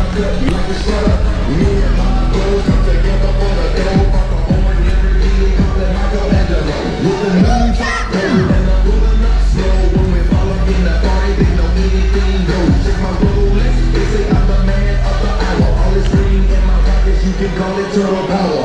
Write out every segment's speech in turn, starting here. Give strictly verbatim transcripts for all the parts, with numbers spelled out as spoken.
cut like a shutter. Me and my bros come together for the dough. Fuck the horn, every beat, call it Michelangelo. With the knees up, and I'm pulling up slow. When we fall up in the party, they know anything goes. Check my Rolex, they say I'm the man of the hour. All this green in my pockets, you can call it turtle power.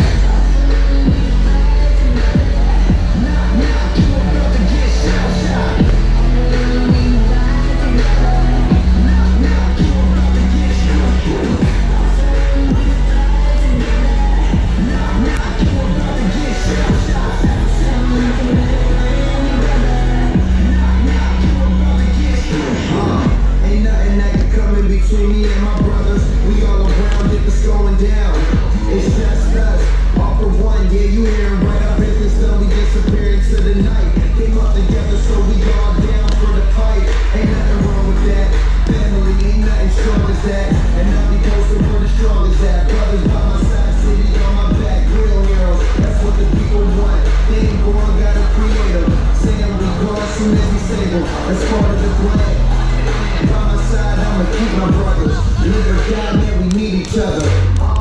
Between me and my brothers, we all around if it's going down. It's just us, all for one. Yeah, you hearing right? Our business slowly disappearing to the night. Came up together, so we all down for the fight. Ain't nothing wrong with that. Family ain't nothing strong as that. And I'll be posting where the strong is at. Brothers by my side, city on my back. Real heroes, that's what the people want. They ain't born, gotta create them. Saying we gone soon as we save them. That's part of the plan. By my side, I'ma keep my brothers. Live or die, man, we need each other.